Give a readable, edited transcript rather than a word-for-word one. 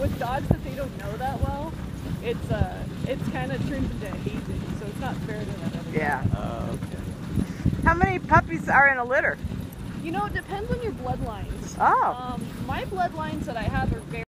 with dogs that they don't know that well, it's kind of turns into hazing, so it's not fair to that other Yeah. dog. How many puppies are in a litter? You know, it depends on your bloodlines. Oh. My bloodlines that I have are very